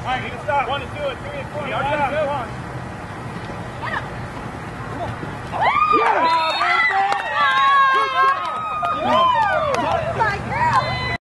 All right, you can stop. 1 and 2 and 3 and 4.